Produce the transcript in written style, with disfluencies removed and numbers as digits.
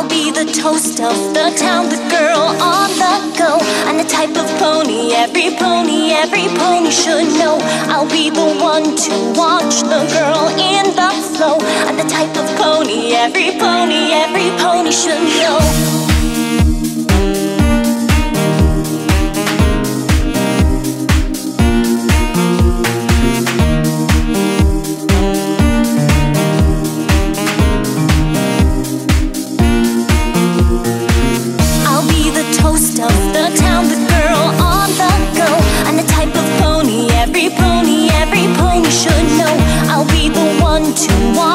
be the toast of the town, the girl on the go. I'm the type of pony every pony should know. I'll be the one to watch the girl in the flow. I'm the type of pony every pony should know. Every pony should know. I'll be the one to watch